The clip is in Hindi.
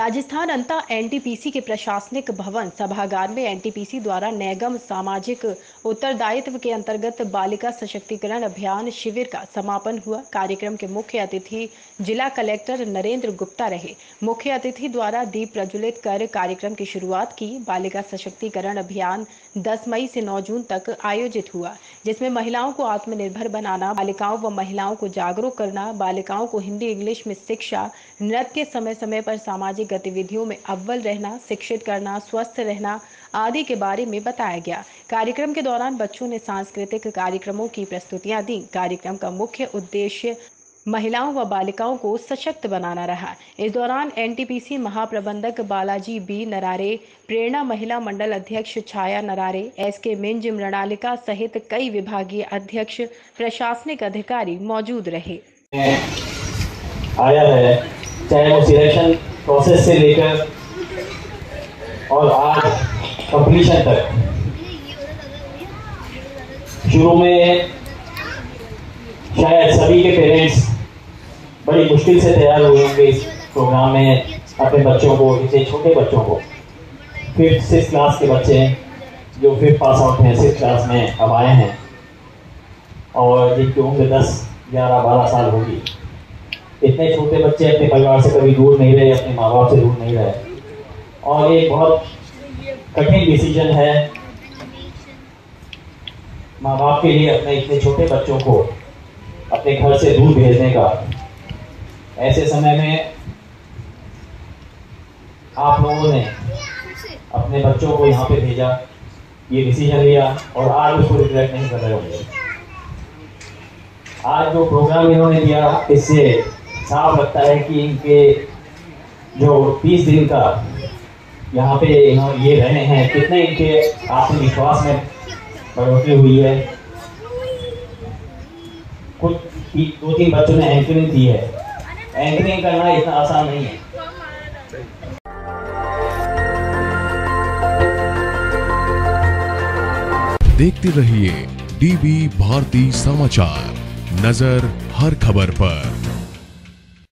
राजस्थान अंता एनटीपीसी के प्रशासनिक भवन सभागार में एनटीपीसी द्वारा नैगम सामाजिक उत्तरदायित्व के अंतर्गत बालिका सशक्तिकरण अभियान शिविर का समापन हुआ। कार्यक्रम के मुख्य अतिथि जिला कलेक्टर नरेंद्र गुप्ता रहे। मुख्य अतिथि द्वारा दीप प्रज्वलित कर कार्यक्रम की शुरुआत की। बालिका सशक्तिकरण अभियान 10 मई से 9 जून तक आयोजित हुआ, जिसमें महिलाओं को आत्मनिर्भर बनाना, बालिकाओं व महिलाओं को जागरूक करना, बालिकाओं को हिंदी इंग्लिश में शिक्षा, नृत्य, समय समय पर सामाजिक गतिविधियों में अव्वल रहना, शिक्षित करना, स्वस्थ रहना आदि के बारे में बताया गया। कार्यक्रम के दौरान बच्चों ने सांस्कृतिक कार्यक्रमों की प्रस्तुतियां दी। कार्यक्रम का मुख्य उद्देश्य महिलाओं व बालिकाओं को सशक्त बनाना रहा। इस दौरान एनटीपीसी महाप्रबंधक बालाजी बी नरारे, प्रेरणा महिला मंडल अध्यक्ष छाया नरारे, एसके मिंज मृणालिका सहित कई विभागीय अध्यक्ष, प्रशासनिक अधिकारी मौजूद रहे। आया है, चाहे वो सिलेक्शन प्रोसेस से लेकर और आज कंप्लीशन तक। शुरू में शायद सभी के पेरेंट्स बड़ी मुश्किल से तैयार हुए होंगे इस प्रोग्राम में अपने बच्चों को, इतने छोटे बच्चों को। 5th क्लास के बच्चे हैं जो 5th पास आउट हैं, 6th क्लास में अब आए हैं और जिनकी उम्र 10, 11, 12 साल होगी। इतने छोटे बच्चे अपने परिवार से कभी दूर नहीं रहे, अपने माँ बाप से दूर नहीं रहे और एक बहुत कठिन डिसीजन है माँ बाप के लिए अपने इतने छोटे बच्चों को अपने घर से दूर भेजने का। ऐसे समय में आप लोगों ने अपने बच्चों को यहाँ पे भेजा, ये डिसीजन लिया और आज उसको रिग्रेट नहीं कर रहे होंगे। आज जो प्रोग्राम इन्होंने दिया, इससे साफ लगता है कि इनके जो 30 दिन का यहाँ पे ये रहे हैं, कितने इनके आत्मविश्वास में बढ़ोतरी हुई है। कुछ 2-3 बच्चों ने एंकरिंग की है। एंकरिंग करना इतना आसान नहीं है। देखते रहिए डीबी भारती समाचार, नजर हर खबर पर।